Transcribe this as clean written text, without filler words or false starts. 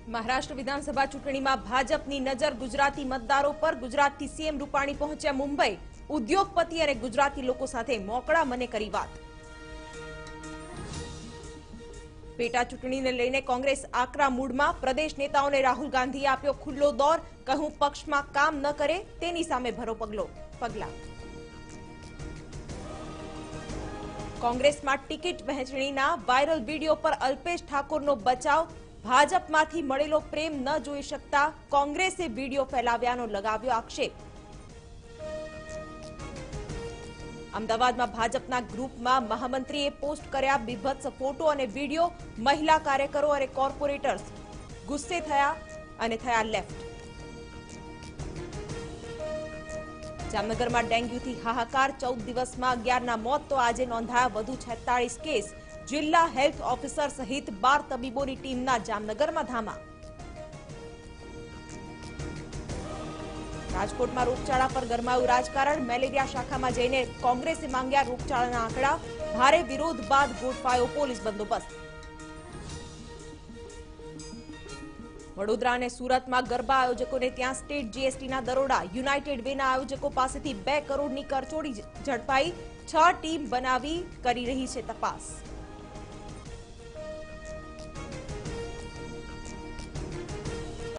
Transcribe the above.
महाराष्ट्र विधानसभा चूंटણીમાં ભાજપની નજર ગુજરાતી મતદારો પર। ગુજરાતથી સીએમ રૂપાણી પહોંચ્યા મુંબઈ। ઉદ્યોગપતિ અને ગુજરાતી લોકો સાથે મોકળા મને કરી વાત। પેટા ચૂંટણીને લઈને કોંગ્રેસ આકરા મૂડમાં। પ્રદેશ નેતાઓને રાહુલ ગાંધીએ આપ્યો ખુલ્લો દોર। કહું પક્ષમાં કામ ન કરે તેની સામે ભરો પગલા। કોંગ્રેસમાં ટિકિટ વહેંચણીના વાયરલ વીડિયો પર અલ્પેશ ઠાકોરનો બચાવ। ભાજપમાંથી મળેલો પ્રેમ ન જોઈ શકતા કોંગ્રેસે વીડિયો ફેલાવ્યાનો લગાવ્યો આક્ષેપ। અમદાવાદમાં ભાજપના ગ્રુપમાં મહામંત્રીએ પોસ્ટ કર્યા બીભત્સ ફોટો અને વીડિયો। મહિલા કાર્યકરો અને કોર્પોરેટર્સ ગુસ્સે થયા અને થયા લેફ્ટ। જામનગરમાં ડેન્ગ્યુથી હાહાકાર। 14 દિવસમાં 11ના મોત તો આજે નોંધાયા વધુ 46 કેસ। जिला हेल्थ ऑफिसर सहित 12 तबीबोनी टीमना जामनगर में धामा। राजकोट में रोगचाळा पर गरमायु राजकारण। मेलेरिया शाखा में जईने कांग्रेसे मांग्या रोगचाळाना आंकड़ा। भारे विरोध बाद गोठवायो पोलीस बंदोबस्त। वडोदरा ने सूरत में गरबा आयोजकों ने त्यां स्टेट जीएसटी ना दरोड़ा। यूनाइटेड वे ना आयोजकों पासेथी 2 करोड़नी करचोरी झड़पाई। 6 टीम बनावी करी रही छे तपास।